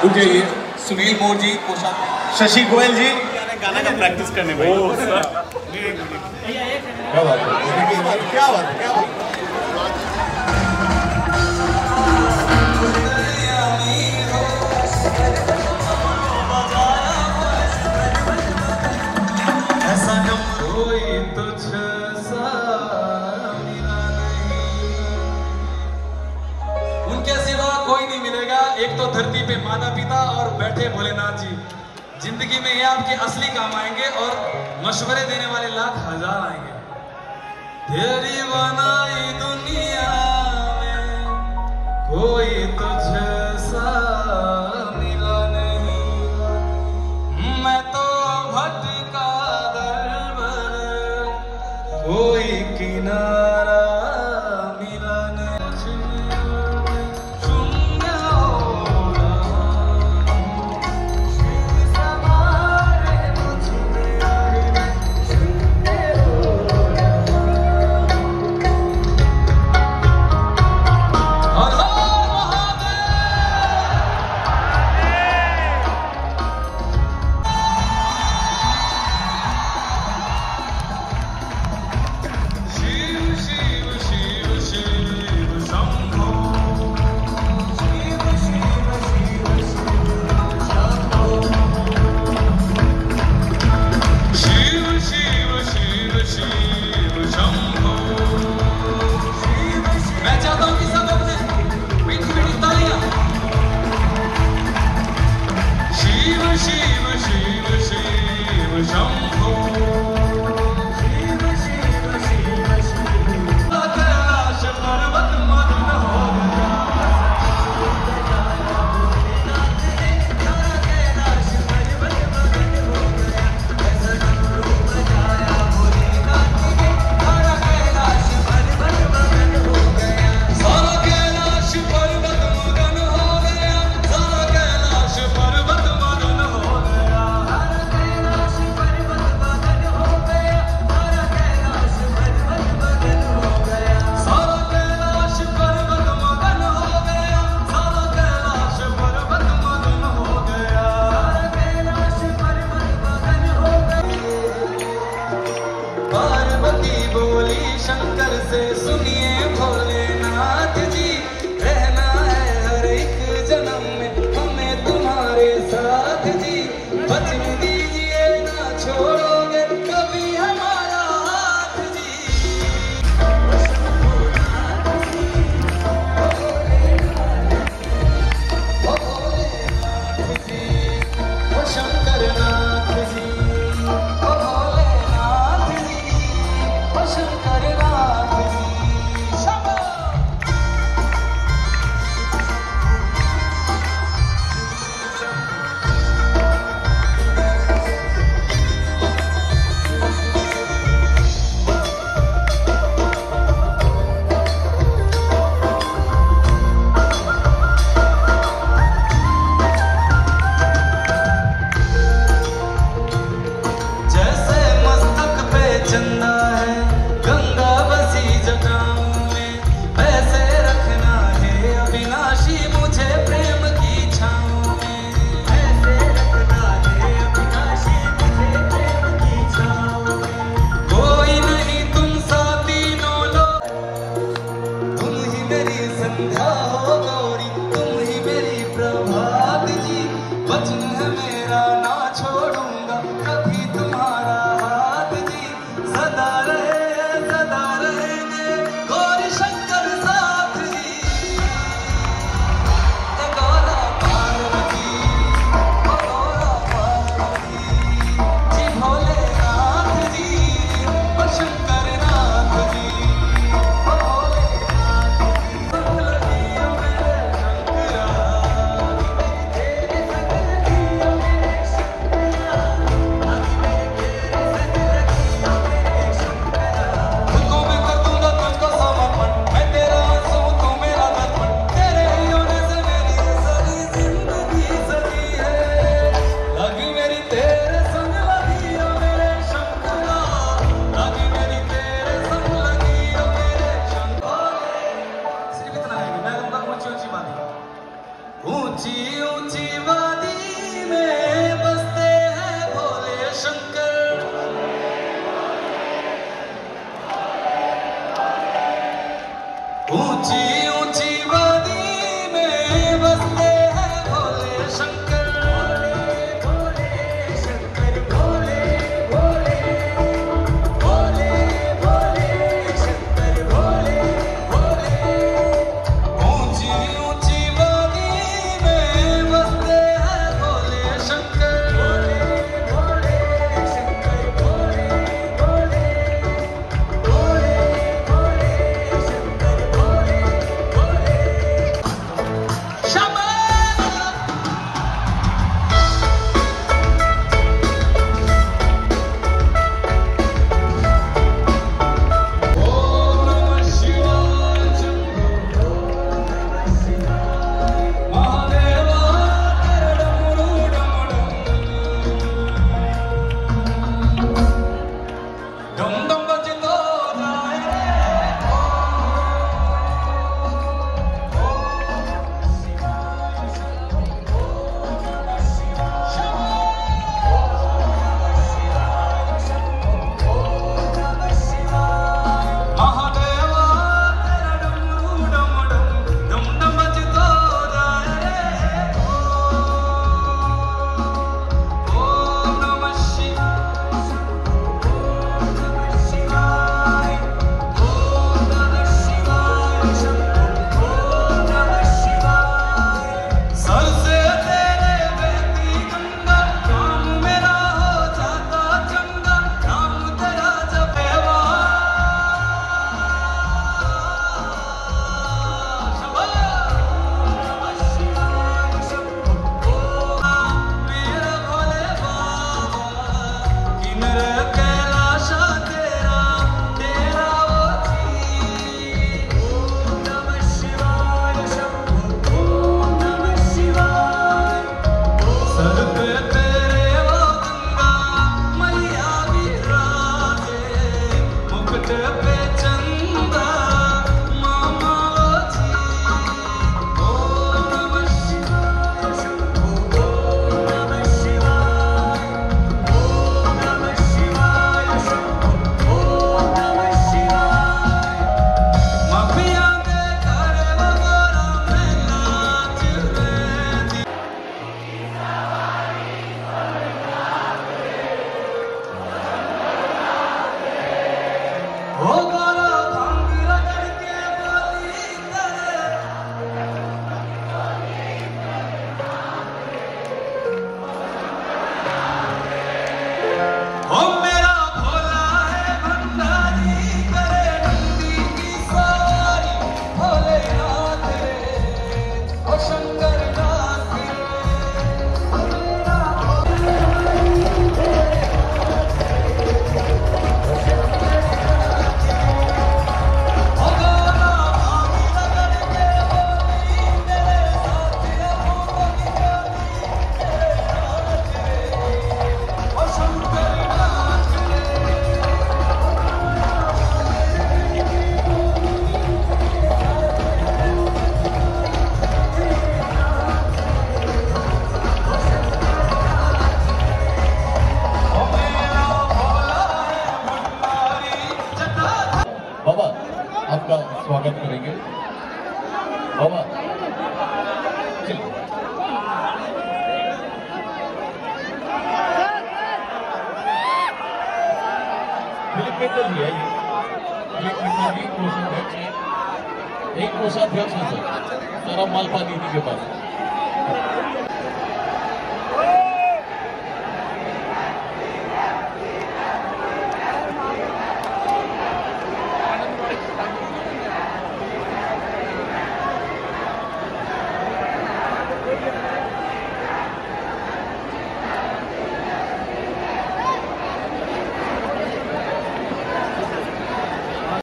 रुक जाइए। सुनील मोर जी, शशि गोयल जी, गाना का प्रैक्टिस करने भाई। क्या बात है, क्या बात है, क्या बात है। उनके सिवा कोई नहीं मिलेगा। एक तो धरती पे माता पिता और बैठे भोलेनाथ जी। जिंदगी में ये आपके असली काम आएंगे और मशवरे देने वाले लाख हजार आएंगे। तेरी बनाई दुनिया में कोई तुझसा मिला नहीं, मैं तो भटका दर बदर, कोई किनारा मिला नहीं। शंकर से सुनिए भोलेनाथ जी, रहना है हर एक जन्म में हमें तुम्हारे साथ जी। वचन दीजिए ना छोड़ोगे कभी हमारा हाथ जी। ओ भोलेनाथ जी, ओ शंकर नाथ जी, ओ भोलेनाथ जी, ओ शंकर नाथ जी। जैसे मस्तक पे चंदा है गंगा बसी जटाओं में, वैसे रखना है अविनाशी मुझे प्रेम की छाँव में। ऐसे रखना है अविनाशी मुझे प्रेम की छाँव में। कोई नहीं तुम सा तीनों लोग, तुम ही मेरी संध्या हो गौरी, तुम ही मेरी प्रभात जी। वचन है मेरा ना छोड़ूंगा कभी तुम्हारा हाथ जी। सदा रहेंगे गौरी शंकर साथ जी। ए गौरा पार्वती, ओ गौरा पार्वती जी, भोलेनाथ जी, ओ शंकर नाथ जी, ओ भोलेनाथ जी। फूलनियों में ऊंची ऊंची वादी में बसते हैं भोले शंकर। ऊंची ऊंची वादी में बसते हैं भोले शंकर। भोले शंकर भोले भोले भोले भोले शंकर भोले भोले। ऊंची ऊंची वादी में बसते हैं भोले शंकर। भोले भोले शंकर भोले भोले भोले भोले शंकर भोले भोले। शंभो ओम नमः शिवाय शंभो नमः शिवाय महादेवा डमरू डम डम बजतो जाए महादेवा तेरा डमरू डम डम डम बजतो जाए। ओम नमः शिवाय ओम नमः शिवाय ओम नमः शिवाय शंभो ओम नमः शिवाय। सर से तेरे बहती गंगा नाम मेरा हो जाता चंगा। नाम तेरा जपेवा शंभो नमः शिवाय शंभो मेरा भोले बाबा। किन्नर कैलाशा तेरा तेरा वो जी। ओम नमः शिवाय शंभो ओम नमः शिवाय। सर पे तेरे वो गंगा मैया विराजे। मुकुट पे चंदा मामा वो जी। ओम नमः शिवाय शंभो ओम नमः शिवाय ओम नमः शिवाय शंभो ओम नमः शिवाय। माफिया दे करे वगोरा में नाच रे। ओ गोरा भांग रगड़ के बोली करे। ओ मेरा भोला है भंडारी करे नंदी की सवारी। भोलेनाथ रे ओ शंकर नाथ रे। ओ मेरा ओ गोरा भांग रगड़ के बोली तेरे साथ रखूंगा निशानी। तेरे नाथ रे ओ शंकर नाथ रे। ओ मेरा भोला है भंडारी जटा। बाबा आपका स्वागत करेंगे। बाबा चलिए। फिलिप मित्तल जी आइए। फिलिप मित्तल जी कोषाध्यक्ष हैं। एक कोषाध्यक्ष हैं सर। सारा मालपा दीदी के पास।